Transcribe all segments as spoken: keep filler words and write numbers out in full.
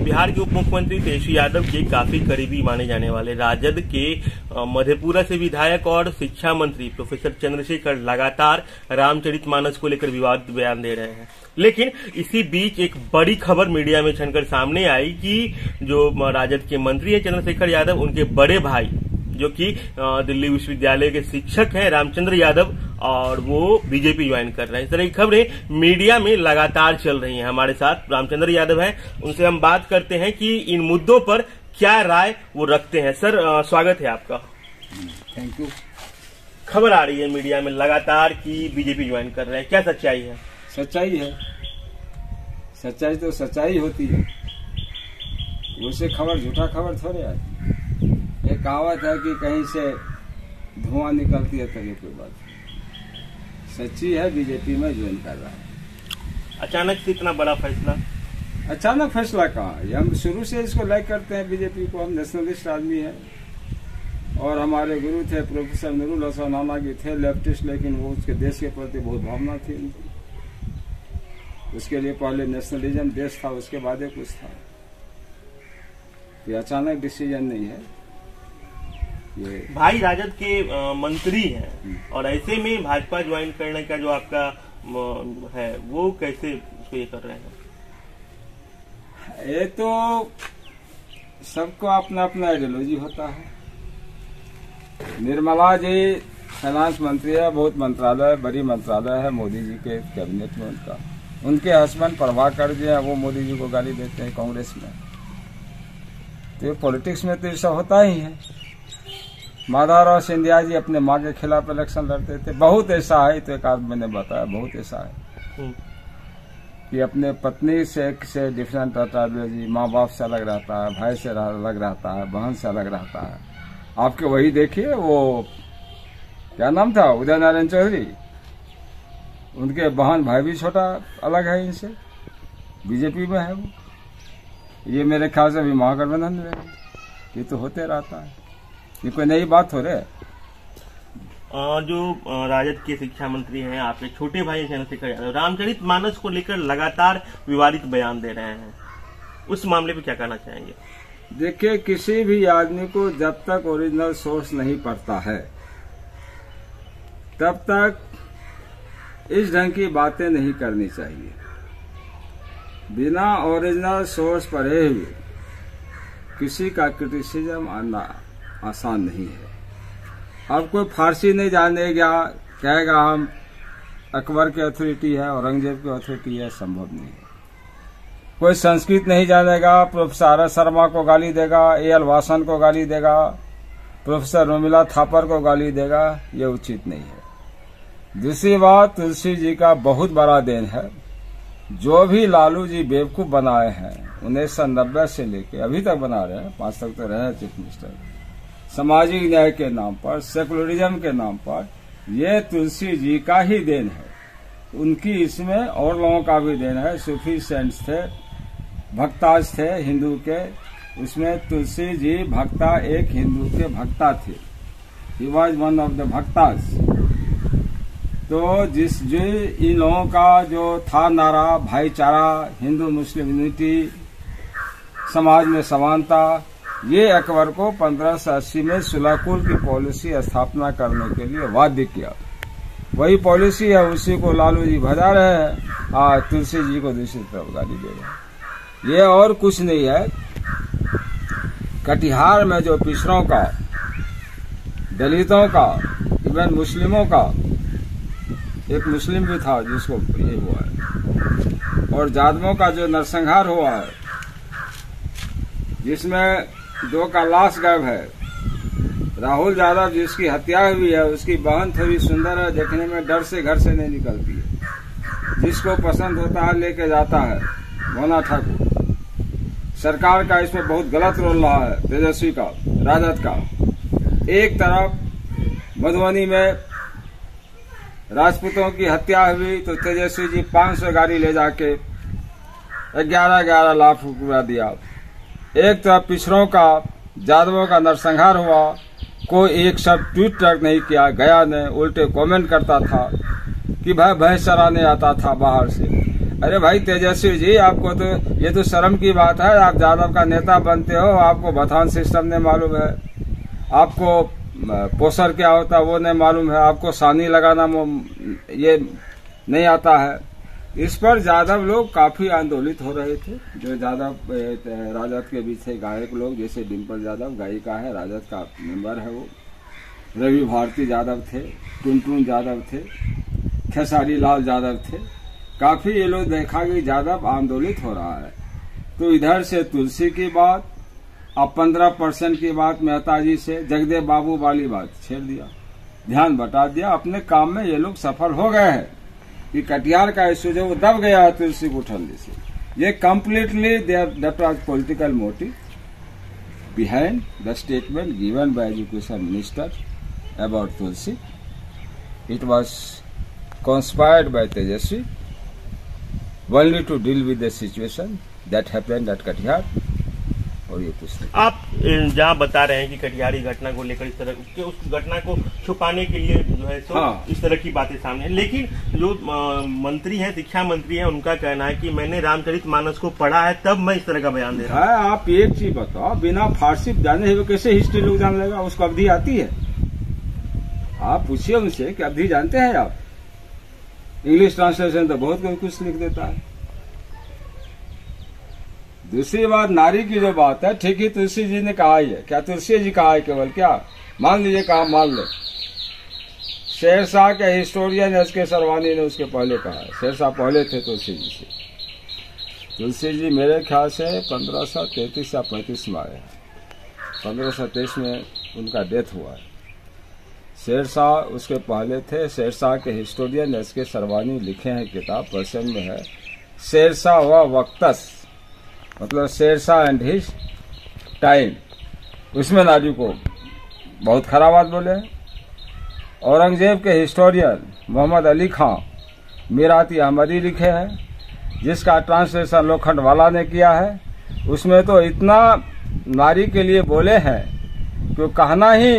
बिहार के उप मुख्यमंत्री तेजस्वी यादव के काफी करीबी माने जाने वाले राजद के मधेपुरा से विधायक और शिक्षा मंत्री प्रोफेसर चंद्रशेखर लगातार रामचरितमानस को लेकर विवादित बयान दे रहे हैं। लेकिन इसी बीच एक बड़ी खबर मीडिया में छनकर सामने आई कि जो राजद के मंत्री है चंद्रशेखर यादव, उनके बड़े भाई जो कि दिल्ली विश्वविद्यालय के शिक्षक हैं रामचंद्र यादव, और वो बीजेपी ज्वाइन कर रहे हैं। इस तरह की खबरें मीडिया में लगातार चल रही हैं। हमारे साथ रामचंद्र यादव हैं, उनसे हम बात करते हैं कि इन मुद्दों पर क्या राय वो रखते हैं। सर, स्वागत है आपका। Thank you. खबर आ रही है मीडिया में लगातार कि बीजेपी ज्वाइन कर रहे हैं, क्या सच्चाई है? सच्चाई है, सच्चाई तो सच्चाई होती है, उससे खबर झूठा खबर थोड़े आती। एक कहावत है कि कहीं से धुआं निकलती है तभी कोई बात। सच्ची है, बीजेपी में ज्वाइन कर रहा है। अचानक से इतना बड़ा फैसला? अचानक फैसला कहाँ है, हम शुरू से इसको लाइक करते हैं बीजेपी को। हम नेशनलिस्ट आदमी हैं और हमारे गुरु थे प्रोफेसर नूरुल हसन नानागी, थे लेफ्टिस्ट, लेकिन वो उसके देश के प्रति बहुत भावना थी उनकी। उसके लिए पहले नेशनलिज्म देश था, उसके बाद कुछ था। ये अचानक डिसीजन नहीं है। ये भाई राजद के आ, मंत्री हैं और ऐसे में भाजपा ज्वाइन करने का जो आपका आ, है वो कैसे उसको ये कर रहे हैं? ये तो सबको अपना अपना आइडियोलॉजी होता है। निर्मला जी फाइनेंस मंत्री है, बहुत मंत्रालय, बड़ी मंत्रालय है मोदी जी के कैबिनेट में उनका। उनके हस्बैंड प्रभाकर जी हैं, वो मोदी जी को गाली देते हैं कांग्रेस में। तो पॉलिटिक्स में तो ऐसा होता ही है। माधवराव सिंधिया जी अपने माँ के खिलाफ इलेक्शन लड़ते थे। बहुत ऐसा है, तो एक आदमी मैंने बताया, बहुत ऐसा है कि अपने पत्नी से से डिफरेंट आइडियोलॉजी, माँ बाप से अलग रहता है, भाई से अलग रहता है, बहन से अलग रहता है। आपके वही देखिए, वो क्या नाम था, उदय नारायण चौधरी, उनके बहन भाई भी छोटा अलग है इनसे, बीजेपी में है वो। ये मेरे ख्याल से अभी महागठबंधन में है। ये तो होते रहता है, ये कोई नई बात हो रही है। जो राजद के शिक्षा मंत्री हैं आपके छोटे भाई चंद्रशेखर यादव, रामचरितमानस को लेकर लगातार विवादित बयान दे रहे हैं, उस मामले पे क्या कहना चाहेंगे? देखिए, किसी भी आदमी को जब तक ओरिजिनल सोर्स नहीं पढ़ता है तब तक इस ढंग की बातें नहीं करनी चाहिए। बिना ओरिजिनल सोर्स पढ़े हुए किसी का क्रिटिसिज्म आना आसान नहीं है। अब कोई फारसी नहीं जानेगा, कहेगा हम अकबर की अथॉरिटी है, औरंगजेब की अथॉरिटी है, संभव नहीं है। कोई संस्कृत नहीं जानेगा, प्रोफेसर आर एस शर्मा को गाली देगा, ए एल वासन को गाली देगा, प्रोफेसर रोमिला थापर को गाली देगा, ये उचित नहीं है। दूसरी बात, तुलसी जी का बहुत बड़ा देन है। जो भी लालू जी बेवकूफ बनाए हैं उन्नीस सौ नब्बे से लेके अभी तक बना रहे हैं, पांच तक तो रहे चीफ मिनिस्टर, सामाजिक न्याय के नाम पर, सेकुलरिज्म के नाम पर, ये तुलसी जी का ही देन है। उनकी इसमें और लोगों का भी देन है। सूफी सेंट्स थे, भक्ताज थे हिंदू के, उसमें तुलसी जी भक्ता, एक हिंदू के भक्ता थे। He was one of the bhaktas. तो जिस जो इन लोगों का जो था नारा, भाईचारा, हिंदू मुस्लिम यूनिटी, समाज में समानता, ये अकबर को पंद्रह सौ अस्सी में सुलाकुल की पॉलिसी स्थापना करने के लिए बाध्य किया। वही पॉलिसी है, उसी को लालू जी भजा रहे हैं। आज तुलसी जी को दूसरी तरफ गाली दे रहे हैं। ये और कुछ नहीं है। कटिहार में जो पिछड़ों का, दलितों का, इवन मुस्लिमों का, एक मुस्लिम भी था जिसको ये हुआ है, और जादवों का जो नरसंहार हुआ है, जिसमें दो का लाश गायब है। राहुल यादव जिसकी हत्या हुई है, उसकी बहन थोड़ी सुंदर है, देखने में डर से घर से नहीं निकलती है। जिसको पसंद होता है लेके जाता है, मोना ठाकुर। सरकार का इसमें बहुत गलत रोल रहा है, तेजस्वी का, राजद का। एक तरफ मधुबनी में राजपूतों की हत्या हुई तो तेजस्वी जी पांच सौ गाड़ी ले जाके ग्यारह ग्यारह लाख रुपया दिया। एक तरफ पिछड़ों का, जादवों का नरसंहार हुआ, कोई एक शब्द ट्वीट तक नहीं किया। गया ने उल्टे कमेंट करता था कि भाई भैंस चराने आता था बाहर से। अरे भाई तेजस्वी जी, आपको तो ये तो शर्म की बात है, आप यादव का नेता बनते हो, आपको बथान सिस्टम नहीं मालूम है, आपको पोस्टर क्या होता है वो नहीं मालूम है, आपको सानी लगाना ये नहीं आता है। इस पर यादव लोग काफी आंदोलित हो रहे थे। जो यादव राजद के बीच से गायक लोग, जैसे डिम्पल यादव गायिका है, राजद का मेंबर है वो, रवि भारती यादव थे, टुनटुन यादव थे, खेसारी लाल यादव थे, काफी ये लोग देखा कि यादव आंदोलित हो रहा है। तो इधर से तुलसी की बात, अब पंद्रह परसेंट की बात मेहता जी से, जगदेव बाबू वाली बात छेड़ दिया, ध्यान बटा दिया। अपने काम में ये लोग सफल हो गए हैं कि कटिहार का इश्यू जो वो दब गया है तुलसी गुठल्ली से। ये completely that was political motive behind the statement given by education minister about Tulsi. It was conspired by Tejaswi only to deal with the situation that happened at Katihar। और ये कुछ नहीं। आप जहाँ बता रहे हैं कि कटिहार की घटना को लेकर इस तरह के उस घटना को छुपाने के लिए जो है तो हाँ। इस तरह की बातें सामने है, लेकिन जो मंत्री हैं, शिक्षा मंत्री हैं, उनका कहना है कि मैंने रामचरितमानस को पढ़ा है तब मैं इस तरह का बयान दे रहा हूँ। आप एक चीज बताओ, बिना फारसी जाने हुए कैसे हिस्ट्री लोग जान लेगा? उसको अवधि आती है? आप पूछिए उनसे कि अवधि जानते हैं आप? इंग्लिश ट्रांसलेशन तो बहुत कुछ लिख देता है। दूसरी बात, नारी की जो बात है, ठीक ही तुलसी जी ने कहा है। क्या तुलसी जी कहा है केवल? क्या मान लीजिए, कहा मान लो शेरशाह के हिस्टोरियन एस के सरवानी ने उसके पहले कहा है। शेरशाह पहले थे तुलसी जी से। तुलसी जी मेरे ख्याल से पंद्रह सौ तैतीस या पैंतीस में आए हैं, पंद्रह सौ तेईस में उनका डेथ हुआ है। शेरशाह उसके पहले थे। शेरशाह के हिस्टोरियन एस के सरवानी लिखे हैं किताब, पर्शियन में है, शेरशाह व वक्तस, मतलब शेरशाह एंड हिज टाइम। उसमें नारी को बहुत खराब बात बोले हैं। औरंगजेब के हिस्टोरियन मोहम्मद अली खां मीराती अहमदी लिखे हैं, जिसका ट्रांसलेशन लोखंड वाला ने किया है। उसमें तो इतना नारी के लिए बोले हैं कि कहना ही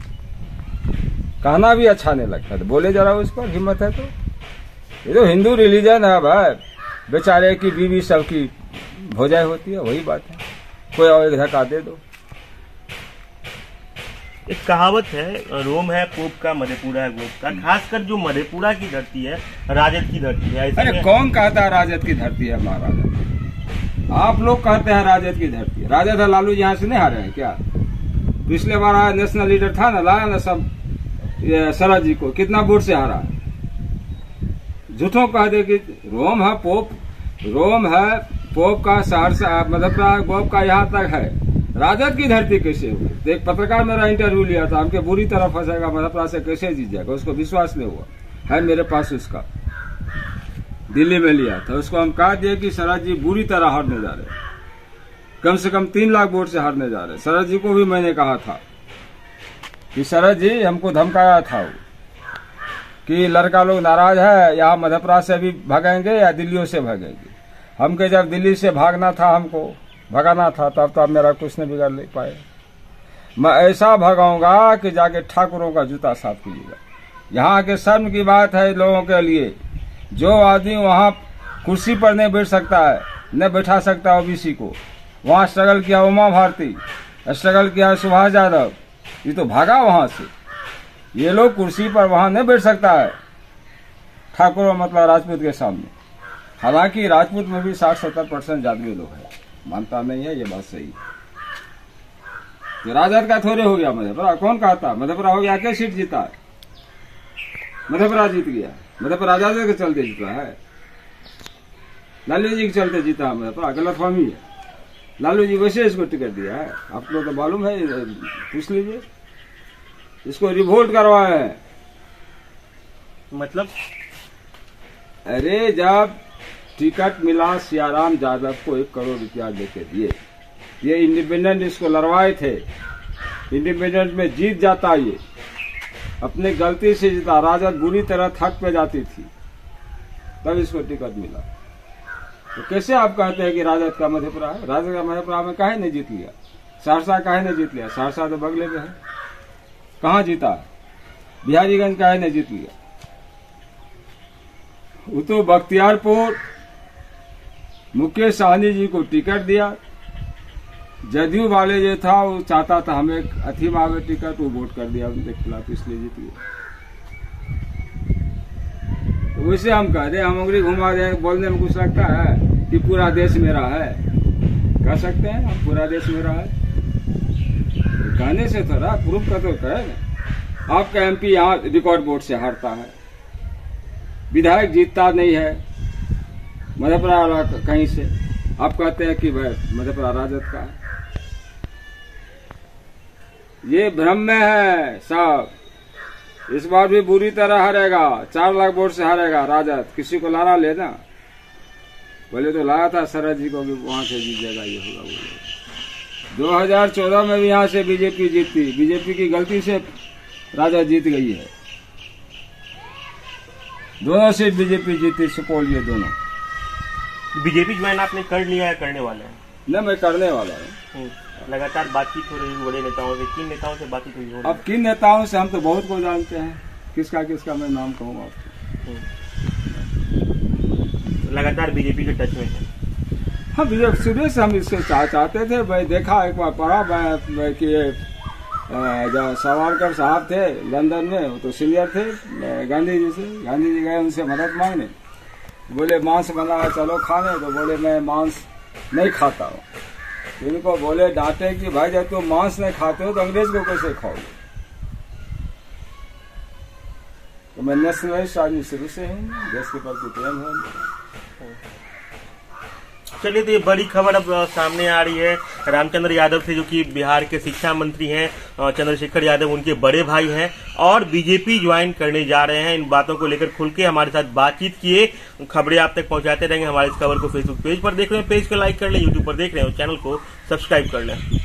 कहना भी अच्छा नहीं लगता। तो बोले जरा उस पर, हिम्मत है तो। ये तो हिंदू रिलीजन है भाई, बेचारे की बीवी सबकी भोजाई होती है, वही बात है। कोई और एक धक्का दे दो। एक कहावत है, रोम है पोप का, मधेपुरा है गोप का। खासकर जो मधेपुरा की धरती है राजद की धरती है। अरे कौन कहता है राजद की धरती है महाराजा? आप लोग कहते हैं राजद की धरती है। राजद है, लालू यहाँ से नहीं हारे हैं क्या? पिछले बार आया नेशनल लीडर था ना, लाया ना सब शरद जी को, कितना वोट से हारा? झूठों कह दे कि रोम है पोप, रोम है पोप का, सहरसा मधेपुरा गोप का, यहाँ तक है। राजद की धरती कैसे हुई? तो एक पत्रकार मेरा इंटरव्यू लिया था, हमके बुरी तरह फंसेगा, मधेपुरा से कैसे जीत जाएगा, उसको विश्वास नहीं हुआ है। मेरे पास उसका दिल्ली में लिया था, उसको हम कहा दिए कि शरद जी बुरी तरह हारने जा रहे, कम से कम तीन लाख वोट से हारने जा रहे। शरद जी को भी मैंने कहा था कि शरद जी हमको धमकाया था वो कि लड़का लोग नाराज है, यहाँ मधेपुरा से भी भागेंगे या दिल्लियों से भागेंगे। हमके जब दिल्ली से भागना था, हमको भगाना था, तब तो अब मेरा कुछ नहीं बिगाड़ ले पाए। मैं ऐसा भगाऊंगा कि जाके ठाकुरों का जूता साफ कीजिएगा। यहाँ के शर्म की बात है लोगों के लिए, जो आदमी वहाँ कुर्सी पर नहीं बैठ सकता है, न बैठा सकता ओबीसी को। वहाँ स्ट्रगल किया उमा भारती, स्ट्रगल किया सुभाष यादव, ये तो भागा वहां से। ये लोग कुर्सी पर वहां नहीं बैठ सकता है ठाकुर मतलब राजपूत के सामने। हालांकि राजपूत में भी साठ सत्तर परसेंट जादवी लोग हैं, मानता नहीं है, ये बात सही है। तो राजद का थोड़े हो गया मधेपुरा। कौन कहता मधेपुरा हो गया? क्या सीट जीता है? मधेपुरा जीत गया। मधेपुरा राजद के चलते जीता है, लालू जी के चलते जीता है मधेपुरा। गलतफहमी है। लालू जी वैसे इसको टिकट दिया है, आपको तो मालूम है, पूछ लीजिए। इसको रिवोल्ट करवाए हैं। मतलब अरे जब टिकट मिला सियाराम यादव को एक करोड़ रुपया लेके दिए, ये इंडिपेंडेंट इसको लड़वाए थे, इंडिपेंडेंट में जीत जाता, ये अपने गलती से जीता। राजद बुरी तरह थक पे जाती थी, तब इसको टिकट मिला। तो कैसे आप कहते हैं कि राजद का मधेपुरा है? राजद का मधेपुरा में काहे नहीं जीत लिया? सहरसा काहे नहीं जीत लिया? सहरसा तो बगले में है, कहाँ जीता? बिहारीगंज काहे नहीं जीत लिया? वो तो बख्तियारपुर मुकेश सहनी जी को टिकट दिया। जदयू वाले जो था वो चाहता था हमें अथी में आवे टिकट, वो वोट कर दिया उनके खिलाफ, इसलिए जीत गए। तो वैसे हम कह रहे हम उंगली घुमा रहे हैं, बोलने में कुछ लगता है कि पूरा देश मेरा है। कह सकते हैं हम पूरा देश मेरा है, कहने से थोड़ा प्रूफ का तो कहे ना। आपका एमपी यहाँ रिकॉर्ड वोट से हारता है, विधायक जीतता नहीं है मधेपुरा कहीं से, आप कहते हैं कि भाई मधेपुरा राजद का है। ये भ्रम में है साहब। इस बार भी बुरी तरह हारेगा, चार लाख वोट से हारेगा राजद। किसी को लारा लेना, बोले तो लाया था शरद जी को भी वहां से जीतेगा, ये होगा वो होगा। दो हज़ार चौदह में भी यहाँ से बीजेपी जीती, बीजेपी की गलती से राजद जीत गई है। दोनों सीट बीजेपी जीती, सुपौल ये दोनों। बीजेपी ज्वाइन आपने कर लिया है, करने वाले हैं? न मैं करने वाला हूँ। लगातार बातचीत हो रही है बड़े नेताओं से, किन नेताओं से बातचीत हुई हो? अब किन नेताओं से हम तो बहुत को जानते हैं, किसका किसका मैं नाम कहूँ आपको। लगातार बीजेपी के टच में है? हाँ, बीजेपी शुरू से हम इसको चाह, चाहते थे भाई। देखा एक बार पढ़ा मैं कि जो सावरकर साहब थे लंदन में, वो तो सीनियर थे गांधी जी से। गांधी जी गए उनसे मदद मांगने, बोले मांस बना है चलो खाने, तो बोले मैं मांस नहीं खाता हूँ। इनको बोले डांटे कि भाई जब तुम मांस नहीं खाते हो तो अंग्रेज को कैसे खाओगे। तो मैं नेशनलिस्ट आदमी शुरू से हूँ, देश के प्रति प्रेम है। चलिए, तो ये बड़ी खबर अब सामने आ रही है रामचंद्र यादव से, जो कि बिहार के शिक्षा मंत्री हैं। चंद्रशेखर यादव उनके बड़े भाई हैं और बीजेपी ज्वाइन करने जा रहे हैं। इन बातों को लेकर खुल के हमारे साथ बातचीत किए। खबरें आप तक पहुंचाते रहेंगे। हमारे इस खबर को फेसबुक पेज पर देख रहे हैं, पेज को लाइक कर लें, यूट्यूब पर देख रहे हैं, चैनल को सब्सक्राइब कर लें।